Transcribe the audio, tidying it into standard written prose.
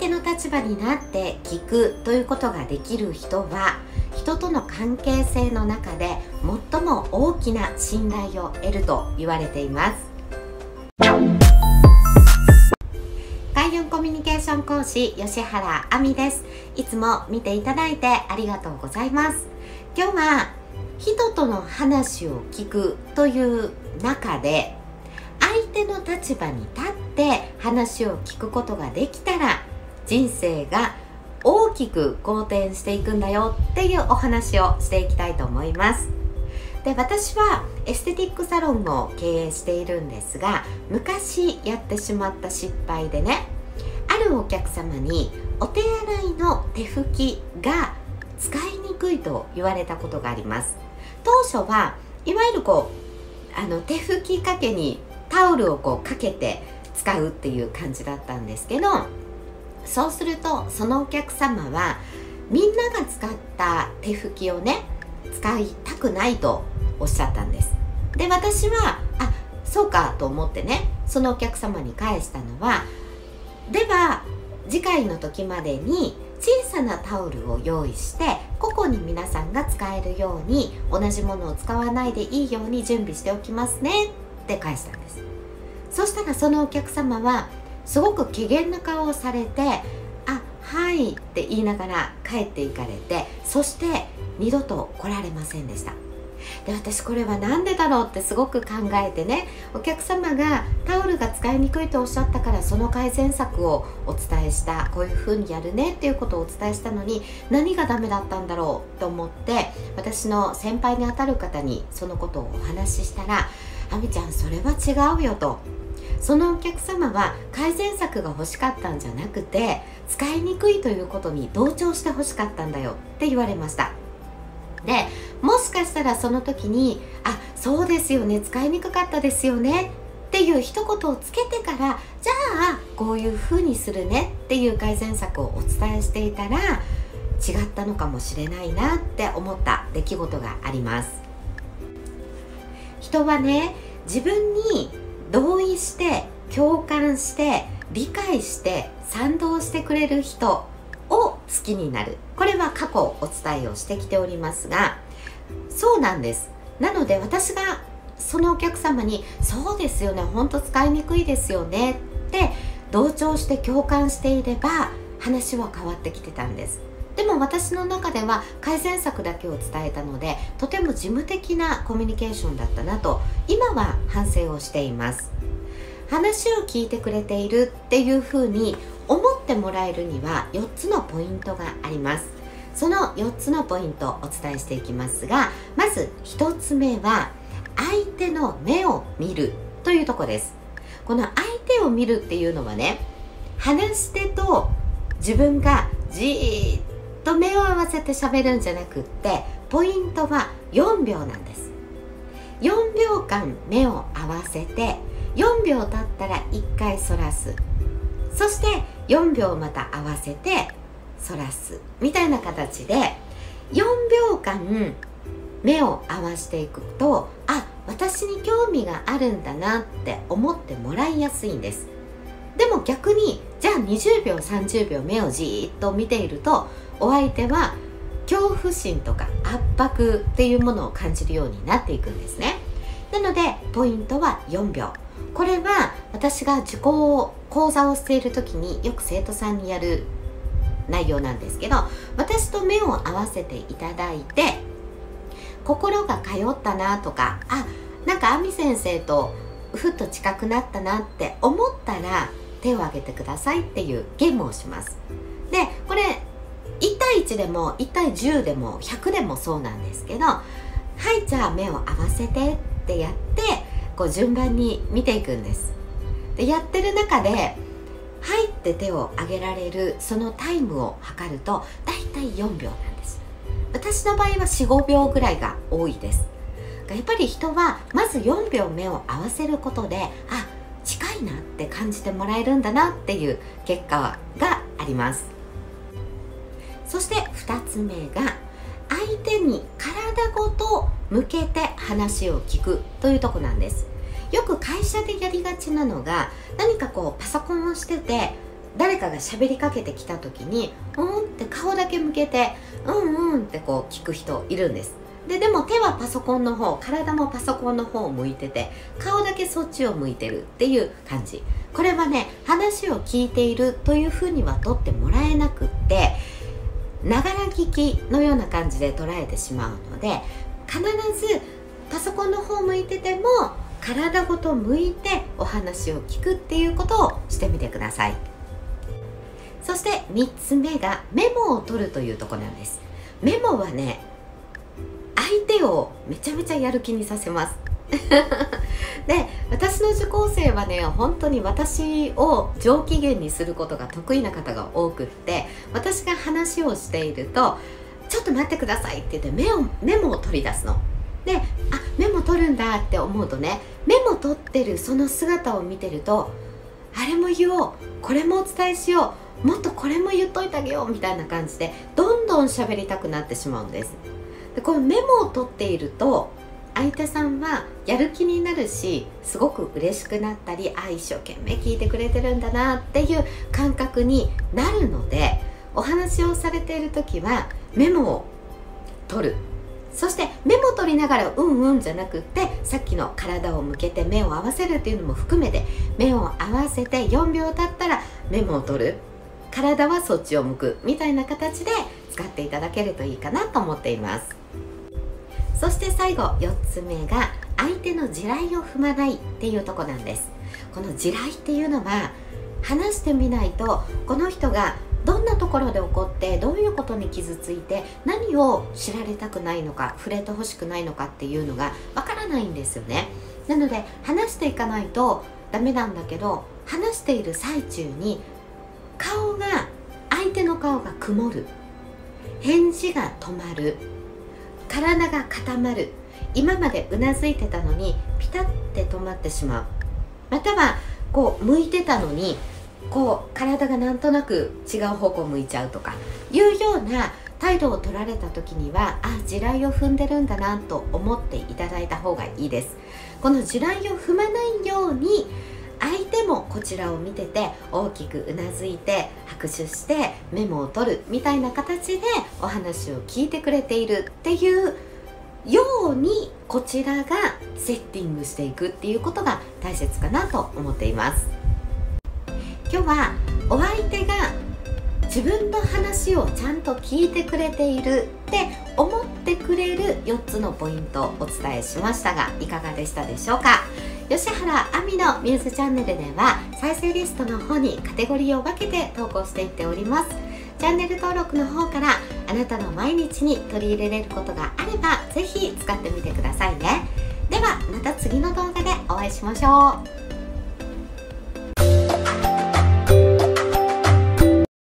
手の立場になって聞くということができる人は、人との関係性の中で最も大きな信頼を得ると言われています。開運コミュニケーション講師吉原亜美です。いつも見ていただいてありがとうございます。今日は人との話を聞くという中で、相手の立場に立って話を聞くことができたら人生が大きく好転していくんだよっていうお話をしていきたいと思います。で、私はエステティックサロンを経営しているんですが、昔やってしまった失敗でね、あるお客様にお手洗いの手拭きが使いにくいと言われたことがあります。当初はいわゆる手拭きかけにタオルをかけて使うっていう感じだったんですけど、そうするとそのお客様はみんなが使った手拭きをね、使いたくないとおっしゃったんです。で、私はそうかと思ってね、そのお客様に返したのは、では次回の時までに小さなタオルを用意して、個々に皆さんが使えるように同じものを使わないでいいように準備しておきますねって返したんです。そしたらそのお客様はすごく怪げな顔をされて、はいって言いながら帰っていかれて、そして二度と来られませんでした。で、私これは何でだろうってすごく考えてね、お客様がタオルが使いにくいとおっしゃったから、その改善策をお伝えした、こういう風にやるねっていうことをお伝えしたのに、何がダメだったんだろうと思って、私の先輩にあたる方にそのことをお話ししたら、亜美ちゃんそれは違うよと、そのお客様は改善策が欲しかったんじゃなくて、使いにくいということに同調して欲しかったんだよって言われました。で、もしかしたらその時にそうですよね、使いにくかったですよねっていう一言をつけてから、じゃあこういう風にするねっていう改善策をお伝えしていたら違ったのかもしれないなって思った出来事があります。人はね、自分に同意して共感して理解して賛同してくれる人を好きになる。これは過去お伝えをしてきておりますが、そうなんです。なので私がそのお客様にそうですよね、本当使いにくいですよねって同調して共感していれば話は変わってきてたんです。でも私の中では改善策だけを伝えたので、とても事務的なコミュニケーションだったなと今は反省をしています。話を聞いてくれているっていうふうに思ってもらえるには4つのポイントがあります。その4つのポイントをお伝えしていきますが、まず1つ目は相手の目を見るというところです。この相手を見るっていうのはね、話し手と自分がじーっと目を合わせて喋るんじゃなくって、ポイントは4秒なんです。4秒間目を合わせて、4秒経ったら1回そらす、そして4秒また合わせてそらすみたいな形で4秒間目を合わせていくと、私に興味があるんだなって思ってもらいやすいんです。でも逆に、じゃあ20秒30秒目をじーっと見ていると、お相手は恐怖心とか圧迫っていうものを感じるようになっていくんですね。なのでポイントは4秒。これは私が受講講座をしている時によく生徒さんにやる内容なんですけど、私と目を合わせていただいて、心が通ったなとか、なんか亜美先生とふっと近くなったなって思ったら手を挙げてくださいっていうゲームをします。で、これ1対1でも1対10でも100でもそうなんですけど、はい、じゃあ目を合わせてってやって、順番に見ていくんです。で、やってる中ではいって手を挙げられるそのタイムを測るとだいたい4秒なんです。私の場合は 4,5 秒ぐらいが多いです。やっぱり人はまず4秒目を合わせることで、近いなって感じてもらえるんだなっていう結果があります。そして2つ目が、相手に体ごと向けて話を聞くというとこなんです。よく会社でやりがちなのが、何かパソコンをしてて誰かが喋りかけてきた時にうんって顔だけ向けてうんってこう聞く人いるんです。でも手はパソコンの方、体もパソコンの方を向いてて、顔だけそっちを向いてるっていう感じ。これはね、話を聞いているというふうには取ってもらえなくって、ながら聞きのような感じで捉えてしまうので、必ずパソコンの方向いてても体ごと向いてお話を聞くっていうことをしてみてください。そして3つ目がメモを取るというところなんです。メモはね、相手をめちゃめちゃやる気にさせますで、私の受講生はね、本当に私を上機嫌にすることが得意な方が多くって、私が話をしているとちょっと待ってくださいって言ってメモを取り出すので、あ、メモ取るんだって思うとね、メモ取ってるその姿を見てると、あれも言おう、これもお伝えしよう、もっとこれも言っといてあげようみたいな感じでどんどん喋りたくなってしまうんです。で、このメモを取っていると相手さんはやる気になるし、すごく嬉しくなったり、一生懸命聞いてくれてるんだなっていう感覚になるので、お話をされている時はメモを取る。そしてメモ取りながらうんじゃなくって、さっきの体を向けて目を合わせるっていうのも含めて、目を合わせて4秒経ったらメモを取る、体はそっちを向くみたいな形で使っていただけるといいかなと思っています。そして最後4つ目が相手の地雷を踏まないっていうとこなんです。この地雷っていうのは話してみないと、この人がどんなところで起こってどういうことに傷ついて何を知られたくないのか、触れてほしくないのかっていうのがわからないんですよね。なので話していかないとダメなんだけど、話している最中に相手の顔が曇る、返事が止まる、体が固まる、今までうなずいてたのにピタッて止まってしまう、またはこう向いてたのにこう体がなんとなく違う方向向いちゃうとかいうような態度を取られた時には、地雷を踏んでるんだなと思っていただいた方がいいです。この地雷を踏まないように、相手もこちらを見てて大きくうなずいて拍手してメモを取るみたいな形でお話を聞いてくれているっていうように、こちらがセッティングしていくっていうことが大切かなと思っています。今日はお相手が自分の話をちゃんと聞いてくれているって思ってくれる4つのポイントをお伝えしましたが、いかがでしたでしょうか。吉原亜美のミューズチャンネルでは再生リストの方にカテゴリーを分けて投稿していっております。チャンネル登録の方からあなたの毎日に取り入れれることがあればぜひ使ってみてくださいね。ではまた次の動画でお会いしましょう。